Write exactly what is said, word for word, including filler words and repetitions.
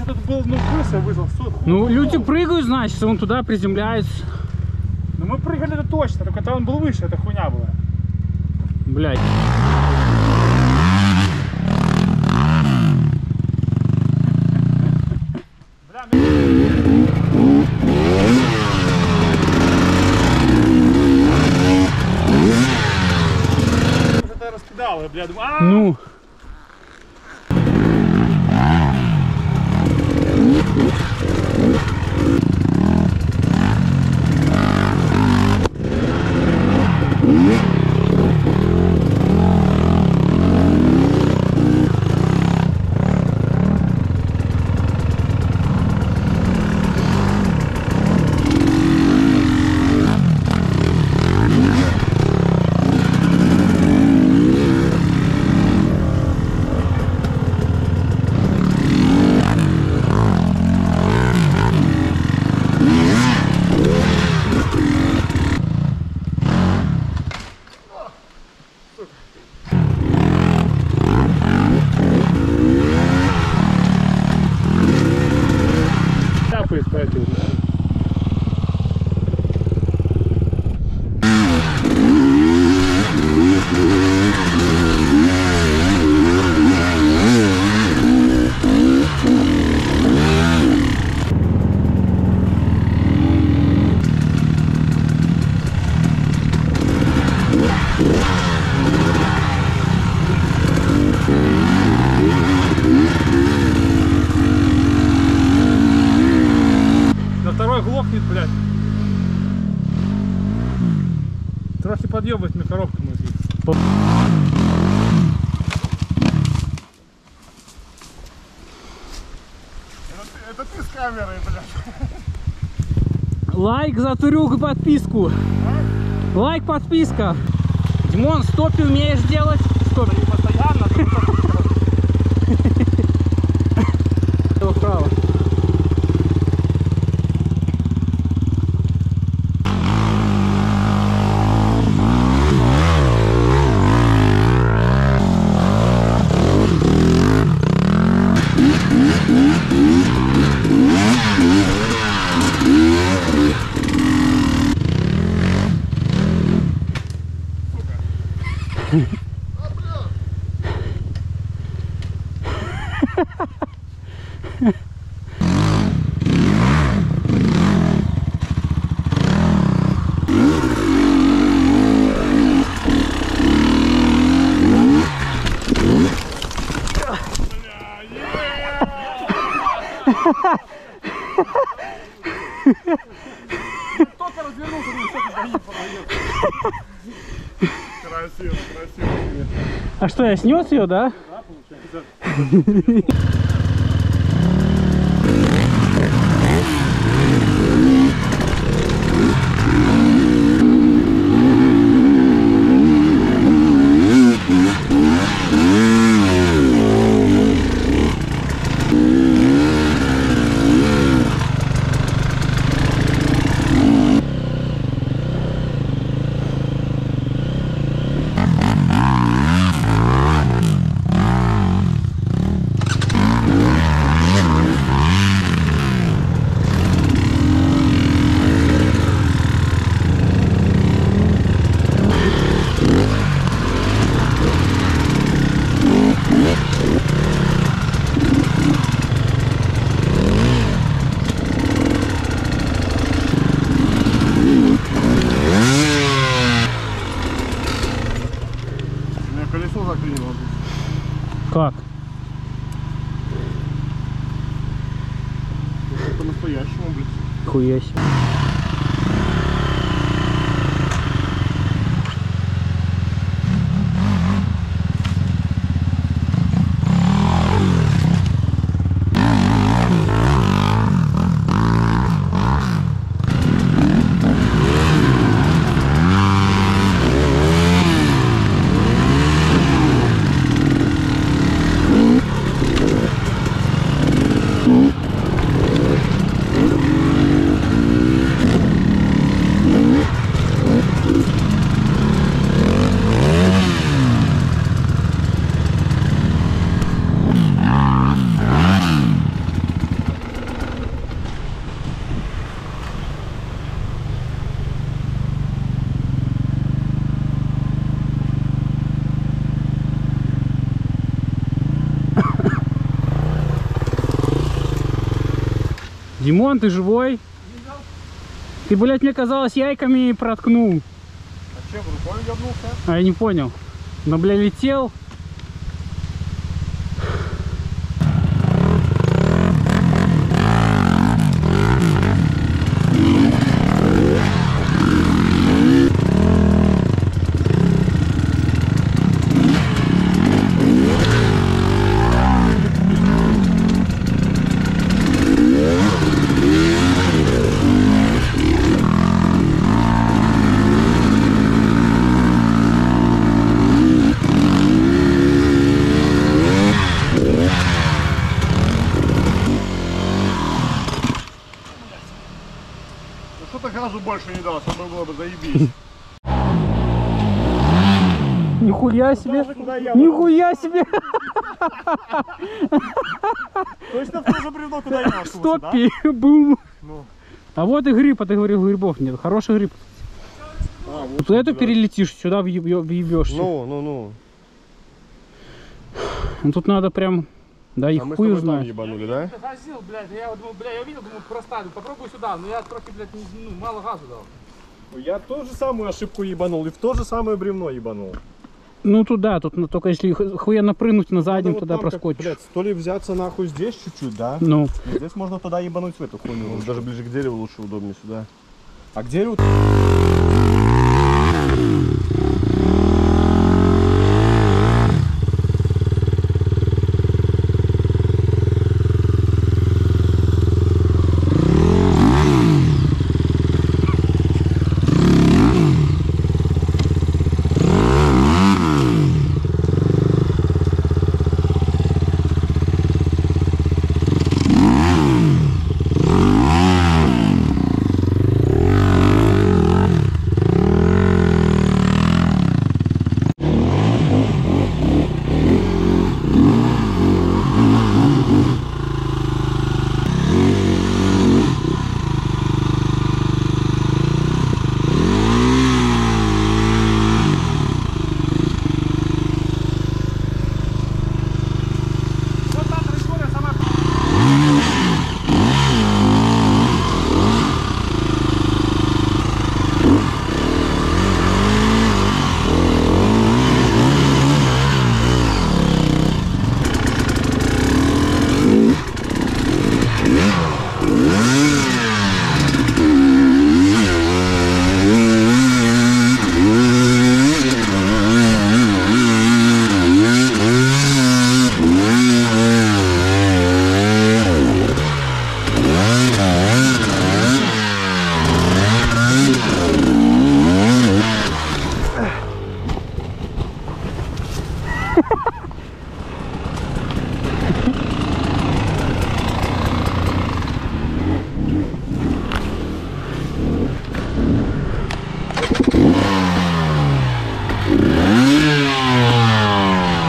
что тут был, ну, крыса вызвал. Ну, люди прыгают, значит, он туда приземляется. Ну, мы прыгали, это точно, только там он был выше, это хуйня была. Блядь. Что-то раскидал, я, бля, думаю, а Ну. глохнет, блядь. Трохи подъебывать на коробку мы здесь. Это, это ты с камерой, блядь. Лайк за Турюк и подписку. А? Лайк, подписка. Димон, стопи умеешь делать? Стоп. Не постоянно, ты вправо. Только развернулся, ну что ты боишься, подаёшь. Красиво, красиво. А что, я снес ее, да? Да, получается. Колесо заклинило. Как? Это по-настоящему, блядь. Хуя себе. Димон, ты живой? Ты, блядь, мне казалось, яйками проткнул. А чем, рукой ебнулся? А я не понял. Но, бля, летел. Ну что-то газу больше не дал, чтобы было бы заебись. Нихуя себе! Даже куда я Нихуя себе! Точно в то же бревно, куда я нашелся, да? Стопи! Бум! Ну. А вот и гриб, а ты говорил, грибов нет. Хороший гриб. А, Вот эту перелетишь, сюда въебешься. Ну, ну, ну. Ну тут надо прям... Да и А мы с хуй тобой там знает. ебанули, да? Газил, блядь, я вот думаю, бля, я видел, думаю, проставлю, попробуй сюда, но я трохи, блядь, не, ну, мало газу дал. Я ту же самую ошибку ебанул и в то же самое бревно ебанул. Ну туда, тут ну, только если ху- хуенно прыгнуть на заднем, Надо вот туда там как, проскочишь. блядь, то ли взяться нахуй здесь чуть-чуть, да? Ну, И здесь можно туда ебануть в эту хуйню. Даже ближе к дереву лучше, удобнее сюда. А к дереву...